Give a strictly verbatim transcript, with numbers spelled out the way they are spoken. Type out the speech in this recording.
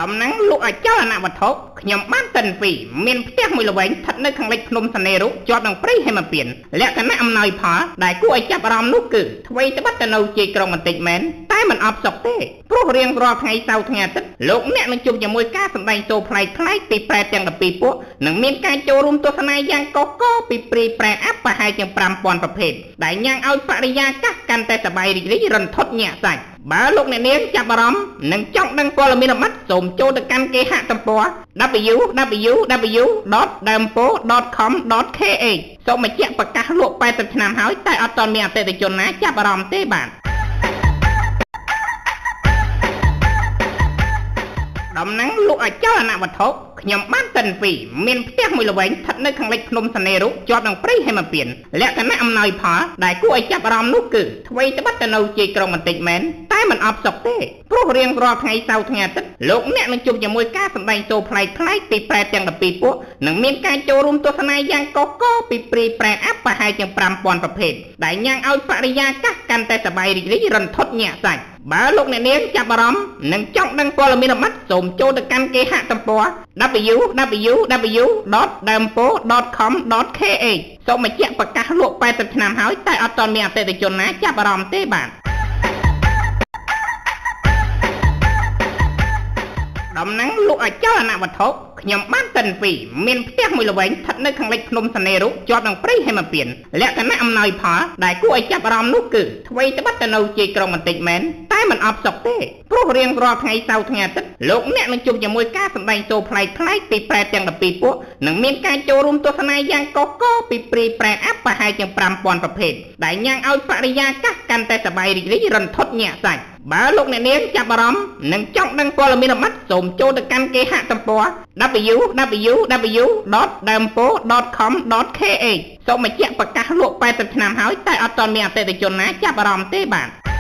ដំណឹងលោកអចលនវត្ថុខ្ញុំបានតិនពីមានផ្ទះមួយល្វែងស្ថិតនៅខាងលិចភ្នំសនេរុជាប់នឹងព្រៃហេមពៀនលក្ខណៈអំណោយផលដែលគួរឲ្យចាប់អារម្មណ៍នោះគឺអ្វីត្បិតទៅនៅជាក្រុងបន្តិចមែនតែមិនអបសុខទេព្រោះរៀងរាល់ថ្ងៃសៅរ៍ថ្ងៃអាទិត្យលោកអ្នកនឹងជួបជាមួយការសម្ដែងសូរប្លែកៗពីប្រែតទាំងពីរពួកនិងមានការចូលរួមទស្សនាយ៉ាងកកកពីព្រីប្រែតអបប្រហែលជាងប្រាំពាន់ប្រភេទដែលញ៉ាំងឲ្យបរិយាកាសកាន់តែសប្បាយរីករាយរន្ធត់ញាក់សាច់បើលោកអ្នកនាងចាប់អារម្មណ៍និងចង់ដឹងព័ត៌មានលម្អិតសូមចូលទៅកាន់គេហទំព័រ w w w ដត ដើមពោ ដត ខម ដត ខេ អេច សូមបញ្ជាក់ប្រកាសលក់แปดสิบឆ្នាំហើយតែអត់ទាន់មានអតិថិជនណាចាប់អារម្មណ៍ទេបាទដំណឹងលោកអចលនវត្ថុខ្ញុំបានតិនពីមានផ្ទះមួយល្វែងស្ថិតនៅខាងលិចភ្នំសនេរុជាប់នឹងព្រៃហេមពៀនលក្ខណៈអំណោយផលដែលគួរឲ្យចាប់អារម្មណ៍នោះគឺអ្វីត្បិតទៅនៅជាក្រុងបន្តិចមែនតែមិនអបសុខទេព្រោះរៀងរាល់ថ្ងៃសៅរ៍ថ្ងៃអាទិត្យលោកអ្នកនឹងជួបជាមួយការសម្ដែងសូរប្លែកៗពីប្រែតទាំងពីរពួកនិងមានការចូលរួមទស្សនាយ៉ាងកកកពីព្រីប្រែតអបប្រហែលជាងប្រាំពាន់ប្រភេទដែលញ៉ាំងឲ្យបរិយាកាសកាន់តែសប្បាយរីករាយរន្ធត់ញាក់សាច់បើលោកអ្នកនាងចាប់អារម្មណ៍និងចង់ដឹងព័ត៌មានលម្អិតសូមចូលទៅកាន់គេហទំព័រ w w w ដត ដើមពោ ដត ខម ដត ខេ អេច សូមបញ្ជាក់ប្រកាសលក់แปดสิบឆ្នាំហើយតែអត់ទាន់មានអតិថិជនណាចាប់អារម្មណ៍ទេបាទដំណឹងលោកអចលនវត្ថុខ្ញុំបានតិនពីមានផ្ទះមួយល្វែងស្ថិតនៅខាងលិចភ្នំសនេរុជាប់នឹងព្រៃហេមពៀនលក្ខណៈអំណោយផលដែលគួរឲ្យចាប់អារម្មណ៍នោះគឺអ្វីត្បិតទៅនៅជាក្រុងបន្តិចមែនតែមិនអបសុខទេព្រោះរៀងរាល់ថ្ងៃសៅរ៍ថ្ងៃអាទិត្យលោកអ្នកនឹងជួបជាមួយការសម្ដែងសូរប្លែកៗពីប្រែតទាំងពីរពួកនិងមានការចូលរួមទស្សនាយ៉ាងកកកពីព្រីប្រែតអបប្រហែលជាងប្រាំពាន់ប្រភេទដែលញ៉ាំងឲ្យបរិយាកាសកាន់តែសប្បាយរីករាយរន្ធត់ញាក់សាច់បើលោកអ្នកនាងចាប់អារម្មណ៍និងចង់ដឹងព័ត៌មានលម្អិតសូមចូលទៅកាន់គេហទំព័រ w w w ដត ដើមពោ ដត ខម ដត ខេ អេច សូមបញ្ជាក់ប្រកាសលក់แปดสิบឆ្នាំហើយតែអត់ទាន់មានអតិថិជនណាចាប់អារម្មណ៍ទេបាទ